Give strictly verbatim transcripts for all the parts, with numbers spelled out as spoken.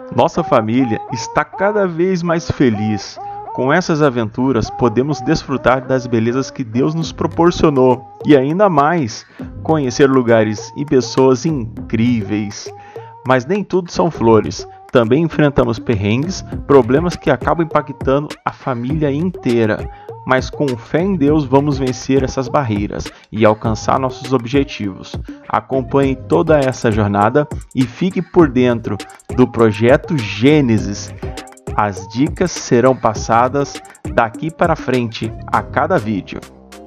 Nossa família está cada vez mais feliz. Com essas aventuras, podemos desfrutar das belezas que Deus nos proporcionou e ainda mais conhecer lugares e pessoas incríveis. Mas nem tudo são flores. Também enfrentamos perrengues, problemas que acabam impactando a família inteira. Mas com fé em Deus vamos vencer essas barreiras e alcançar nossos objetivos. Acompanhe toda essa jornada e fique por dentro do projeto Gênesis. As dicas serão passadas daqui para frente a cada vídeo.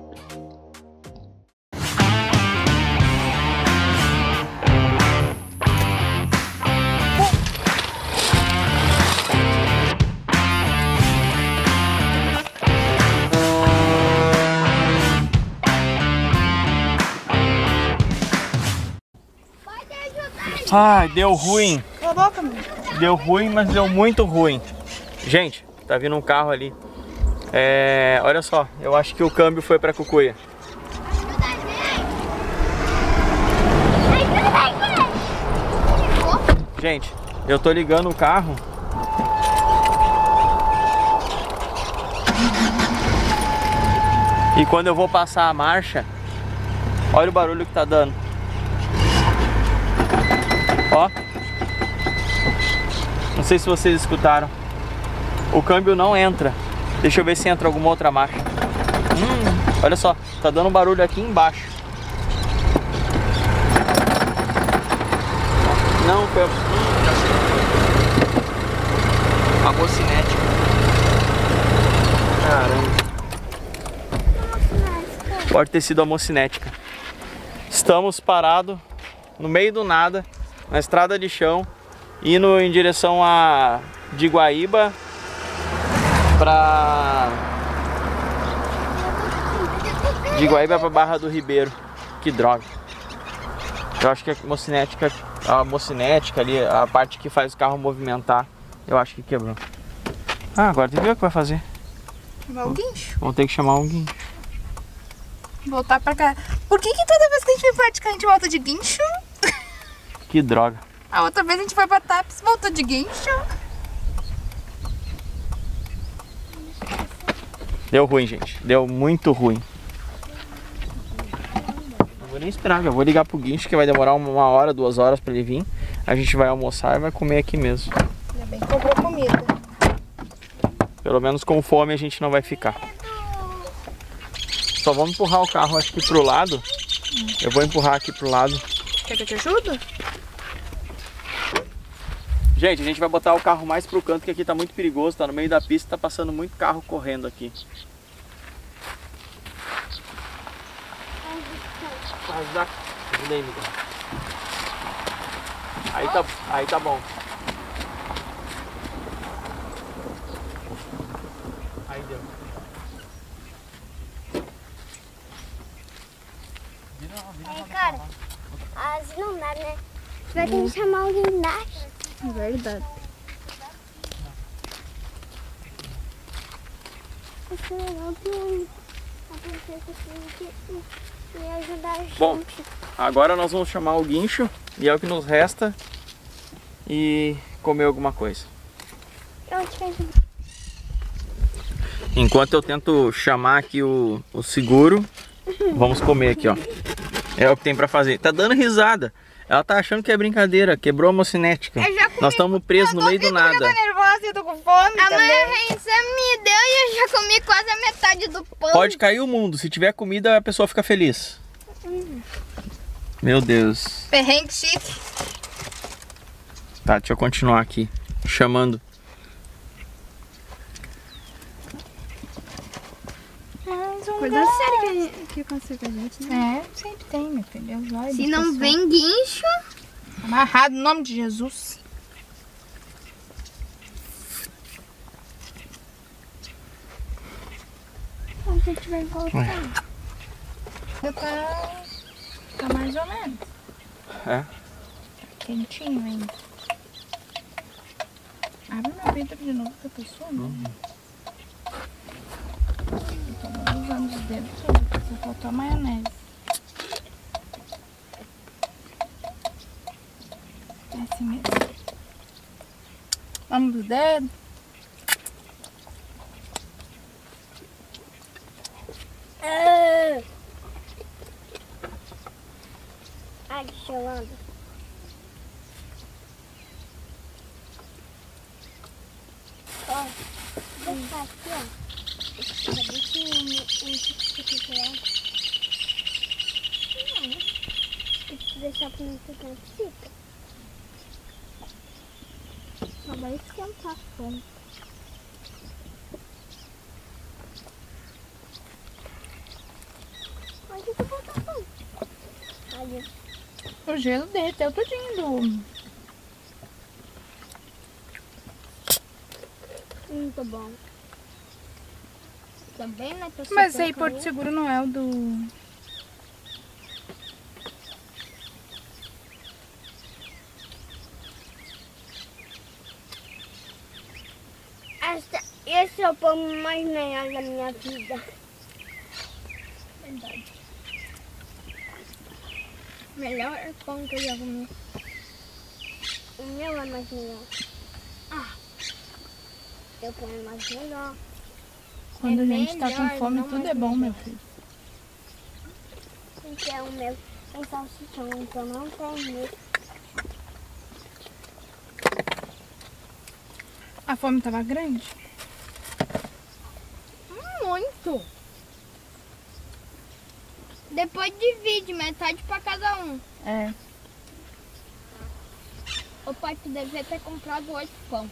Ai, deu ruim. Deu ruim, mas deu muito ruim. Gente, tá vindo um carro ali. É, olha só, eu acho que o câmbio foi pra Cucuia. Gente, eu tô ligando o carro. E quando eu vou passar a marcha, olha o barulho que tá dando. Ó, não sei se vocês escutaram. O câmbio não entra. Deixa eu ver se entra alguma outra marcha. Hum, olha só, tá dando um barulho aqui embaixo. Não, foi a mocinética. Caramba. Pode ter sido a mocinética. Estamos parados no meio do nada, na estrada de chão, indo em direção a de Guaíba para de Guaíba para Barra do Ribeiro. Que droga. Eu acho que a mocinética, a mocinética ali, a parte que faz o carro movimentar, eu acho que quebrou. Ah, agora tem que ver o que vai fazer. Chamar o guincho. Vamos ter que chamar um guincho. Voltar pra cá. Por que que toda vez que a gente vem praticar a gente volta de guincho? Que droga. A outra vez a gente foi pra Taps, voltou de guincho. Deu ruim, gente. Deu muito ruim. Não vou nem esperar, já vou ligar pro guincho que vai demorar uma hora, duas horas pra ele vir. A gente vai almoçar e vai comer aqui mesmo. Ainda bem que comprou comida. Pelo menos com fome a gente não vai ficar. Só vamos empurrar o carro, acho que pro lado. Hum. Eu vou empurrar aqui pro lado. Quer que eu te ajude? Gente, a gente vai botar o carro mais pro canto, que aqui tá muito perigoso, tá no meio da pista, tá passando muito carro correndo aqui. Ajuda aí, Miguel. Aí tá, aí tá bom. Aí deu. Aí, cara, assim não dá, né? Você vai ter que chamar alguém embaixo. É verdade. Você não tem a princesa que ia ajudar a gente. Bom, agora nós vamos chamar o guincho e é o que nos resta e comer alguma coisa. Enquanto eu tento chamar aqui o, o seguro, vamos comer aqui, ó. É o que tem pra fazer. Tá dando risada. Ela tá achando que é brincadeira. Quebrou a mocinética. Nós estamos presos no meio do nada. Eu tô nervosa, eu tô com fome. A mãe Raíssa me deu e eu já comi quase a metade do pão. Pode cair o mundo. Se tiver comida, a pessoa fica feliz. Hum. Meu Deus. Perrengue chique. Tá, deixa eu continuar aqui. Chamando. Coisa séria que, que aconteceu com a gente, né? É, sempre tem, meu filho. Se não vem guincho... Amarrado, em nome de Jesus. A gente vai voltar. Já tá... Tá mais ou menos. É? Tá quentinho ainda. Abre meu vidro de novo pra pessoa, né? Uhum. Tô usando os dedos tudo, só faltou a maionese. É assim mesmo. Vamos dos dedos. Ah. Ai, que cholando. Ó, deixa aqui, ó. Cadê que um tipo de tirar? Não, tem que deixar pra não ficar fica. Só vai esquentar a fome. Onde que eu vou botar fome? Ali. O gelo derreteu tudinho do... Muito bom. Também, né? Mas esse aí, Porto Seguro, não é o do... Essa, esse é o pão mais melhor da minha vida. Verdade. Melhor pão que eu já comi. O meu é mais melhor. Ah, eu pão é mais melhor. Quando É a gente tá melhor, com fome, não tudo mais é bom, melhor. meu filho. Então o meu tem salsichão, então não tem medo. A fome tava grande? Muito. Depois divide metade pra cada um. É. O pai tu devia ter comprado oito pão.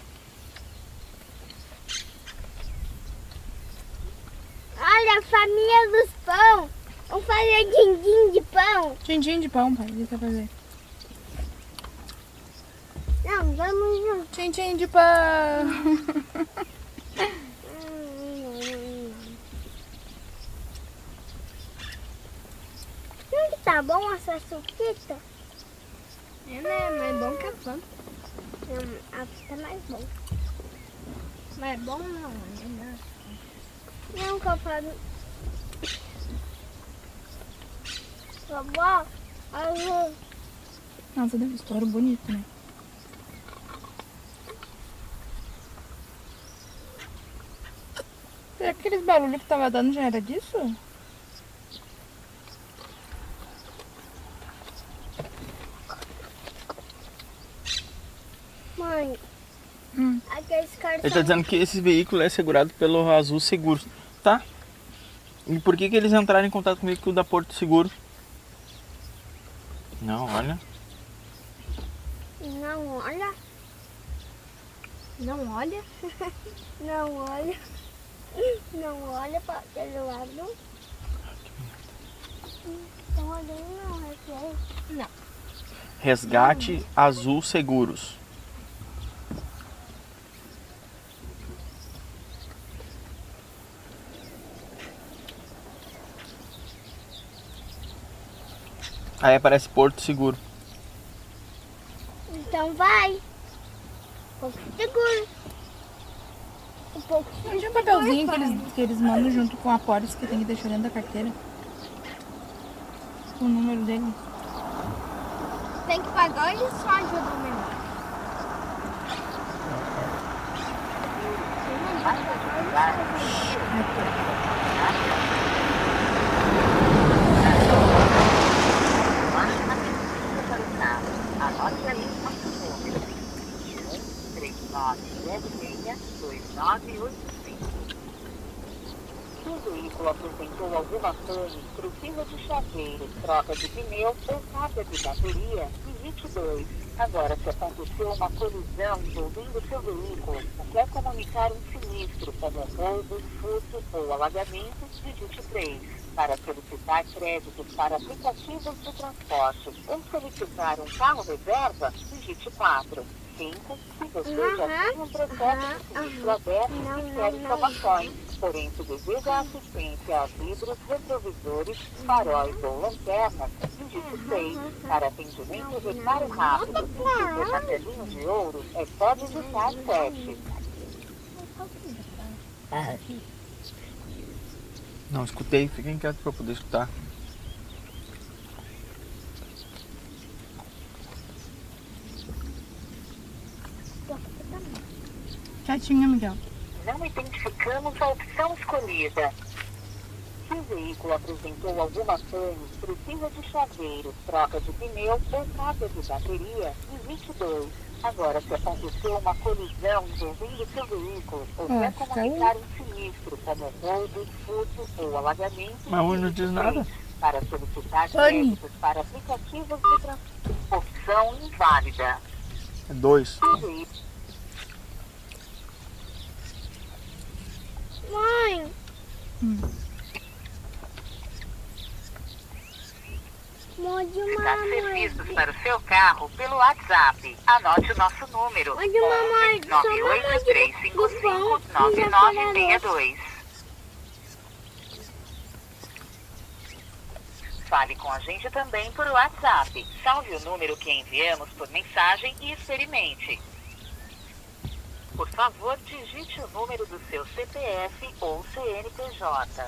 Olha a família dos pão. Vamos fazer din-din de pão. Din-din de pão, pai. O que você vai fazer? Não, vamos junto. Din-din de pão. Não que tá bom essa suquita? É, né? Mais bom que a pão. A fita é mais bom. Mas é bom não, é melhor. Não, que eu falo. Vovó, azul. Nossa, deu um estouro bonito, né? Será que aqueles barulhos que tava dando já era disso? Mãe, Hum. aqueles cartões. Ele tá dizendo que esse veículo é segurado pelo Azul Seguros, tá? E por que que eles entraram em contato comigo com o da Porto Seguro? Não, olha. Não olha. Não olha? Não olha. Não olha para aquele lado. Estão olhando não, Raquel. Não. Resgate Azul Seguros. Aí aparece Porto Seguro. Então vai. Pouco seguro. Um pouco Não tinha um papelzinho que eles, que eles mandam junto com a pólice que tem que deixar dentro da carteira? O número dele. Tem que pagar ou eles só ajudam mesmo? Não vai Anote aí o nosso número. um três nove zero seis dois nove oito cinco. Se o veículo apresentou alguma pane, precisa de chaveiro, troca de pneu ou carga de bateria, digite dois. Agora, se aconteceu uma colisão envolvendo seu veículo, ou quer comunicar um sinistro, como roubo, furto ou alagamento, digite três. Para solicitar créditos para aplicativos de transporte ou solicitar um carro reserva, digite quatro. cinco. Se você Uhum. já tem um processo de sinistro aberto e quer informações, porém se deseja assistência a vidros, retrovisores, faróis ou lanternas, digite seis. Para atendimento e reparo rápido, e o martelinho de ouro, é só digitar sete. Não escutei, fiquem quietos para poder escutar. Chatinha, Miguel. Não identificamos a opção escolhida. Se o veículo apresentou alguma pane, precisa de chaveiro, troca de pneu ou troca de bateria, digite dois. Agora, se aconteceu uma colisão envolvendo seu veículo ou quer comunicar um sinistro, como roubo, furto ou alagamento, Mas hoje não diz nada. para solicitar créditos para aplicativos de transporte. Opção inválida. É dois. Mãe, Hum. Dá mande uma mãe. serviços para o seu carro pelo WhatsApp. Anote o nosso número. Mande uma mãe. nove oito três cinco cinco nove nove seis dois. Fale com a gente também por WhatsApp. Salve o número que enviamos por mensagem e experimente. Por favor, digite o número do seu C P F ou C N P J.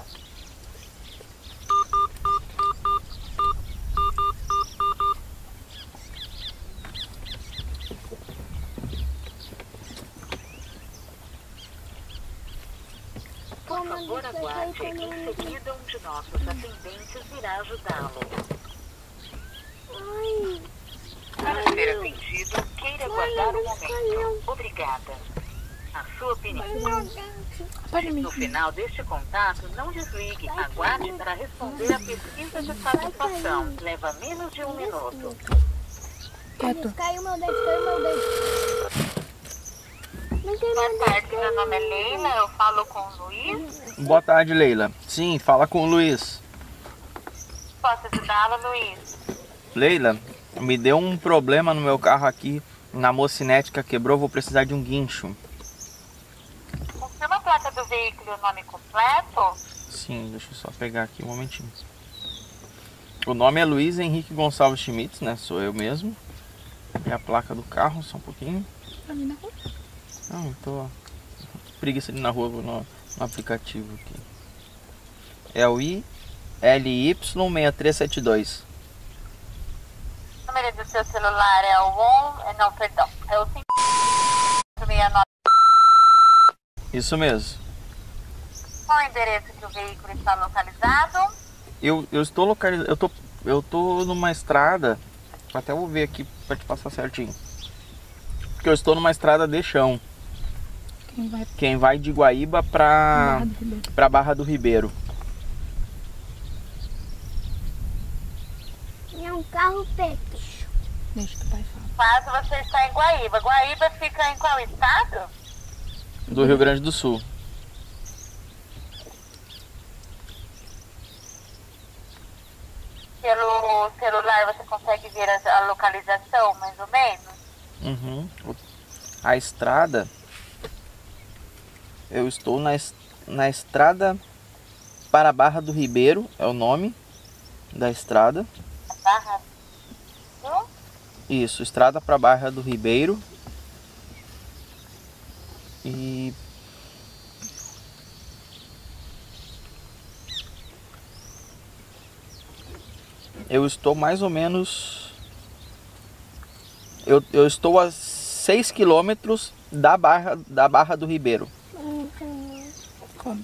Por favor, aguarde. Em seguida, um de nossos atendentes irá ajudá-lo. Ai, Para ser atendido, queira aguardar um momento. Obrigada. A sua opinião. No final deste contato, não desligue. Aguarde para responder a pesquisa de satisfação. Leva menos de um minuto. Quieto. caiu meu dente, caiu meu dente. Não tem Boa meu tarde, dente. meu nome é Leila. Eu falo com o Luiz. Boa tarde, Leila. Sim, fala com o Luiz. Posso ajudá-la, Luiz? Leila, me deu um problema no meu carro aqui. Na mocinética quebrou, vou precisar de um guincho. Confirma a placa do veículo e o nome completo? Sim, deixa eu só pegar aqui um momentinho. O nome é Luiz Henrique Gonçalves Schmitz, né? Sou eu mesmo. E a placa do carro, só um pouquinho. Ali na rua. Não, eu tô preguiça ali na rua, vou no, no aplicativo aqui. É o I L Y seis três sete dois. O número do seu celular é o um... Não, perdão. É o cinco seis nove. Isso mesmo. Qual é o endereço que o veículo está localizado? Eu, eu estou localizado. Eu tô, eu tô numa estrada. Até vou ver aqui pra te passar certinho. Porque eu estou numa estrada de chão. Quem vai Quem vai de Guaíba pra, Barra do Ribeiro. pra Barra do Ribeiro. É um carro preto. Deixa que o pai fala. Caso você está em Guaíba. Guaíba fica em qual estado? Do Rio Grande do Sul. Pelo celular você consegue ver a, a localização, mais ou menos? Uhum. A estrada. Eu estou na, es- na estrada para Barra do Ribeiro, é o nome da estrada. Barra do... Isso, estrada para Barra do Ribeiro. E eu estou mais ou menos. Eu, eu estou a seis quilômetros da Barra, da Barra do Ribeiro. Como?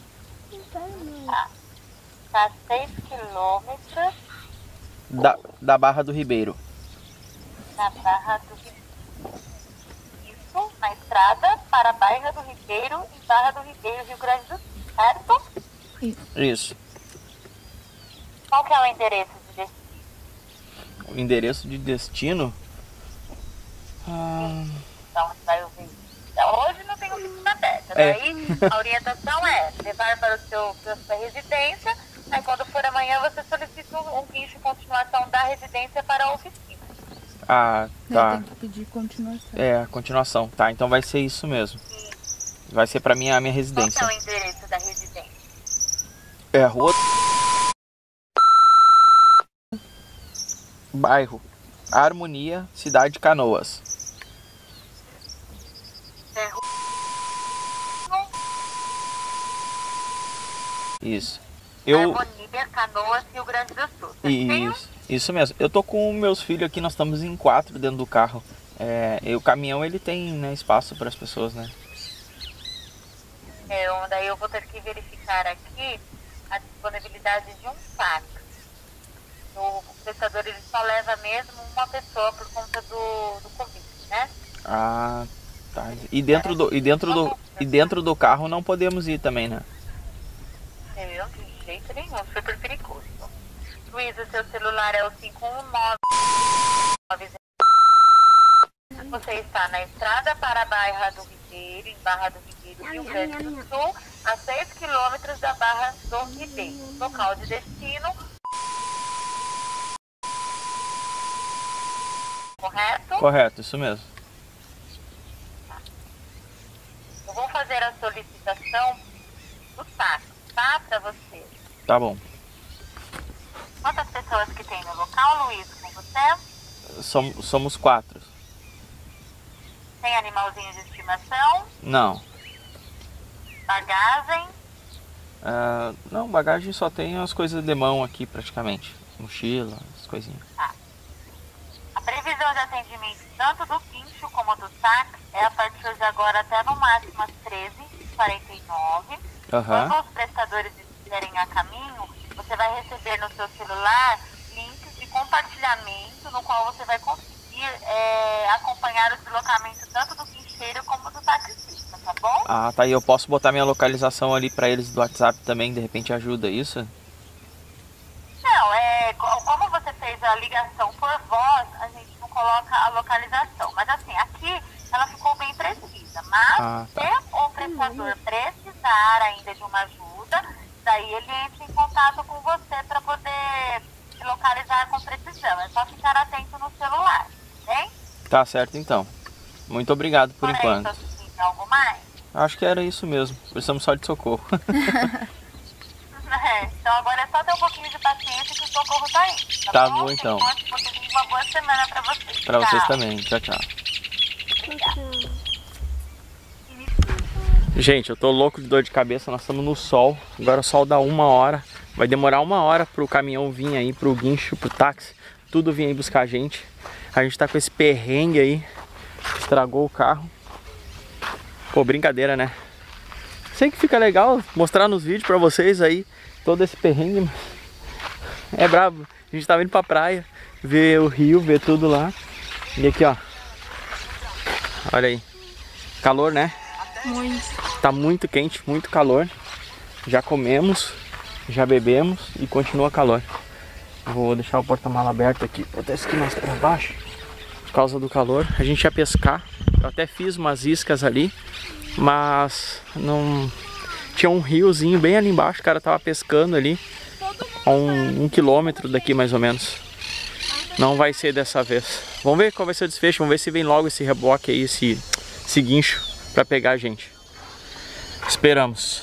Está a seis quilômetros Da, da Barra do Ribeiro. na Barra do Ribeiro. Isso, na estrada para a Barra do Ribeiro, em Barra do Ribeiro, Rio Grande do Sul, certo? Isso. Qual que é o endereço de destino? O endereço de destino. Ah, Então, vai ouvir. Hoje não tem oficina aberta. É. Daí, a orientação é levar para, o seu, para a sua residência. Aí, quando for amanhã, você solicita um guincho de continuação da residência para a oficina. ah, Né, tá. tem que pedir continuação. É, a continuação. Tá, então vai ser isso mesmo. Vai ser pra minha, a minha Qual que residência. é o endereço da residência? É a rua. Bairro Harmonia, Cidade de Canoas. É rua... Isso. Eu. Harmonia, Canoas, Rio Grande do Sul. Certinho? Isso, isso mesmo. Eu tô com meus filhos aqui, nós estamos em quatro dentro do carro. É, e o caminhão ele tem, né, espaço para as pessoas, né? É, daí eu vou ter que verificar aqui a disponibilidade de um táxi. O prestador ele só leva mesmo uma pessoa por conta do, do Covid, né? Ah, tá. E dentro do, e dentro do, e dentro do carro não podemos ir também, né? Eu, de jeito nenhum, super perigoso. Luiz, o seu celular é o cinco um nove. Você está na estrada para a Barra do Ribeiro, em Barra do Ribeiro, Rio Grande do Sul, a seis quilômetros da Barra do Ribeiro. Local de destino. Correto? Correto, isso mesmo. Eu vou fazer a solicitação do táxi, tá? Para você. Tá bom. Quantas pessoas que tem no local, Luiz, com você? Somos, somos quatro. Tem animalzinho de estimação? Não. Bagagem? Uh, não, bagagem só tem as coisas de mão aqui praticamente. Mochila, as coisinhas. Tá. A previsão de atendimento tanto do guincho como do táxi é a partir de agora até no máximo às treze e quarenta e nove. Uhum. Quando os prestadores estiverem a caminho, você vai receber no seu celular links de compartilhamento no qual você vai conseguir é, acompanhar o deslocamento tanto do guincheiro como do taxista, tá bom? Ah, tá. E eu posso botar minha localização ali pra eles do WhatsApp também, de repente ajuda isso? Não, é, como você fez a ligação por voz, a gente não coloca a localização. Mas assim, aqui ela ficou bem precisa. Mas ah, tá. se o prestador precisar ainda de uma ajuda, daí ele entra em contato com você para poder localizar com precisão. É só ficar atento no celular, hein? Tá certo então. Muito obrigado por Por enquanto. Aí, então, tem algo mais? Acho que era isso mesmo. Precisamos só de socorro. É, então agora é só ter um pouquinho de paciência que o socorro tá indo. Tá, Tá bom, bom, então. Uma boa semana pra vocês. Pra Tchau. vocês também. Tchau, tchau. Gente, eu tô louco de dor de cabeça. Nós estamos no sol. Agora o sol dá uma hora. Vai demorar uma hora pro caminhão vir aí, pro guincho, pro táxi. Tudo vir aí buscar a gente. A gente tá com esse perrengue aí. Estragou o carro. Pô, brincadeira, né? Sei que fica legal mostrar nos vídeos pra vocês aí todo esse perrengue, mas é brabo. A gente tava indo pra praia, ver o rio, ver tudo lá. E aqui, ó. Olha aí. Calor, né? Muito. Tá muito quente, muito calor. Já comemos, já bebemos e continua calor. Vou deixar o porta-mala aberto aqui, botar isso aqui mais pra baixo. Por causa do calor. A gente ia pescar. Eu até fiz umas iscas ali, mas não... Tinha um riozinho bem ali embaixo, o cara tava pescando ali. A um, um quilômetro daqui mais ou menos. Não vai ser dessa vez. Vamos ver qual vai ser o desfecho. Vamos ver se vem logo esse reboque aí, esse, esse guincho pra pegar a gente. Esperamos.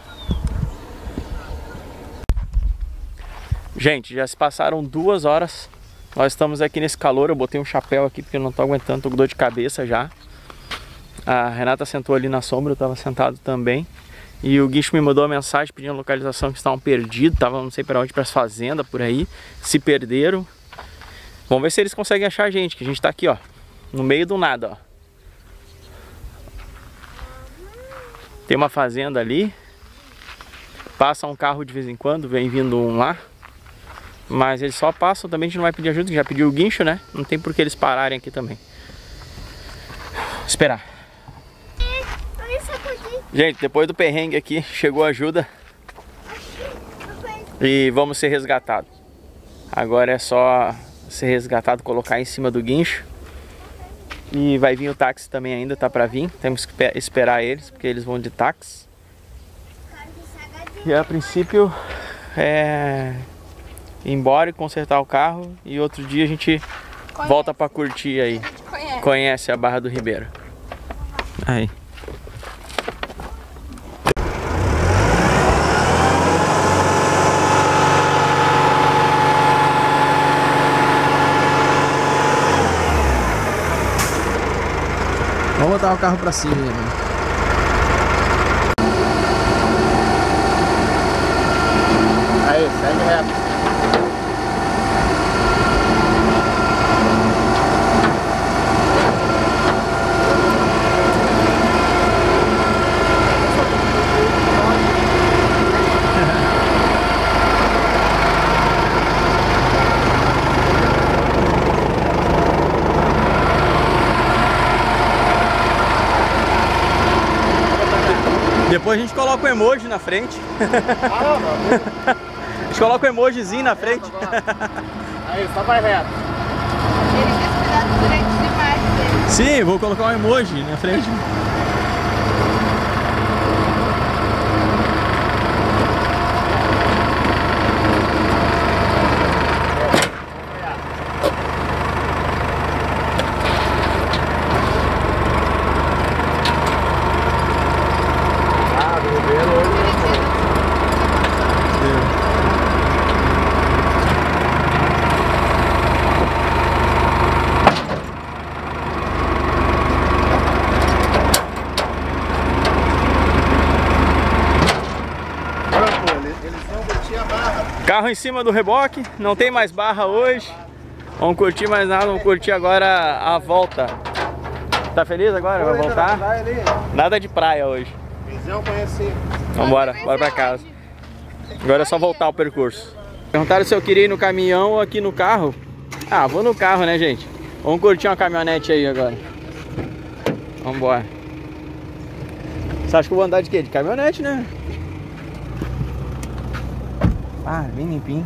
Gente, já se passaram duas horas. Nós estamos aqui nesse calor. Eu botei um chapéu aqui porque eu não tô aguentando, tô com dor de cabeça já. A Renata sentou ali na sombra, eu tava sentado também. E o guincho me mandou uma mensagem pedindo a localização, que estavam perdidos, estavam não sei para onde, para as fazendas por aí, se perderam. Vamos ver se eles conseguem achar a gente, que a gente tá aqui, ó, no meio do nada, ó. Tem uma fazenda ali, passa um carro de vez em quando, vem vindo um lá, mas eles só passam, também a gente não vai pedir ajuda, que já pediu o guincho, né? Não tem por que eles pararem aqui também. Esperar. Gente, depois do perrengue aqui, chegou a ajuda e vamos ser resgatados. Agora é só ser resgatado, colocar em cima do guincho. E vai vir o táxi também ainda, tá pra vir. Temos que esperar eles, porque eles vão de táxi. E a princípio é ir embora e consertar o carro. E outro dia a gente conhece. Volta pra curtir aí. Conhece. Conhece a Barra do Ribeiro. Aí. Vamos botar o carro pra cima, né? Aí, segue reto. depois a gente coloca o emoji na frente. Ah, não, não. A gente coloca o emojizinho na frente. Aí, só vai reto. Ele quer cuidar do direito demais dele. Sim, vou colocar um emoji na frente. Carro em cima do reboque, não tem mais barra hoje. Vamos curtir mais nada, vamos curtir agora a volta. Tá feliz agora? Vai voltar? Nada de praia hoje. Vamos embora, bora pra casa. Agora é só voltar o percurso. Perguntaram se eu queria ir no caminhão ou aqui no carro. Ah, vou no carro, né, gente? Vamos curtir uma caminhonete aí agora. Vamos embora. Você acha que eu vou andar de quê? De caminhonete, né? Ah, bem limpinho.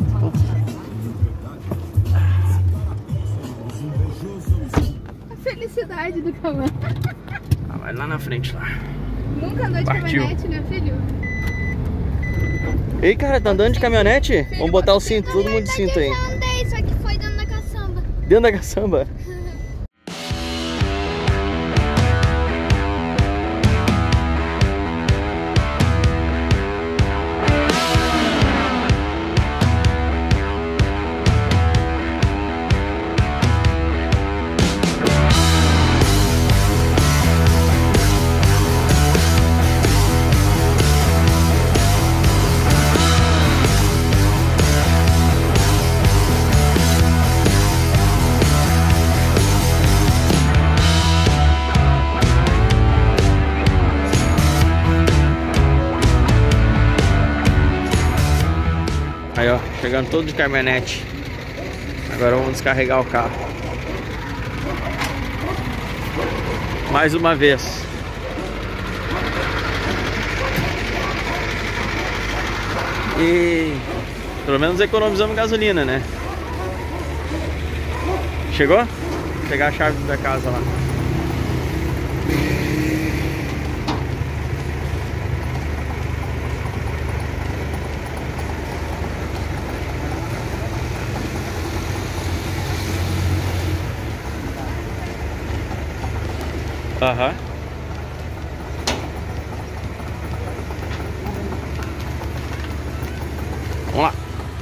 A felicidade do caminhão. Ah, vai lá na frente lá. Nunca andou de Partiu. caminhonete, né, filho? Ei, cara, tá andando de caminhonete? Vamos botar o cinto, todo mundo de cinto aí. Eu já andei, só que foi dentro da caçamba. Dentro da caçamba. Aí, ó, chegando todo de caminhonete. Agora vamos descarregar o carro. Mais uma vez. E pelo menos economizamos gasolina, né? Chegou? Vou pegar a chave da casa lá. Aham. Vamos lá.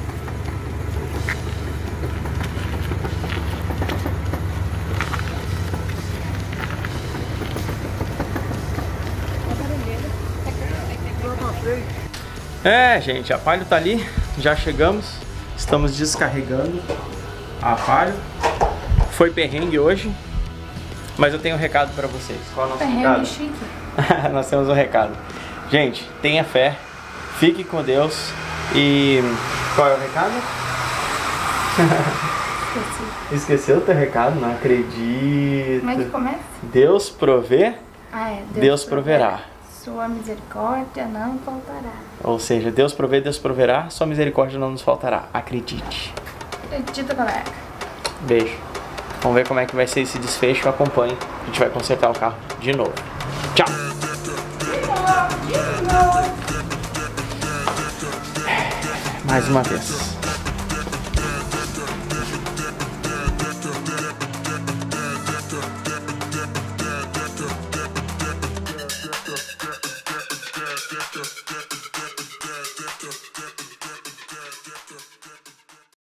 É, gente, a Palio tá ali. Já chegamos. Estamos descarregando a Palio. Foi perrengue hoje. Mas eu tenho um recado pra vocês. Qual é o nosso recado? Chique. Nós temos um recado. Gente, tenha fé, fique com Deus e... Qual é o recado? Esqueci. Esqueceu o teu recado? Não acredito. Como é que começa? Deus provê, Ah, é. Deus, Deus proverá. Sua misericórdia não faltará. Ou seja, Deus provê, Deus proverá, sua misericórdia não nos faltará. Acredite. Acredita, colega. Beijo. Vamos ver como é que vai ser esse desfecho. Acompanhe. A gente vai consertar o carro de novo. Tchau. Mais uma vez.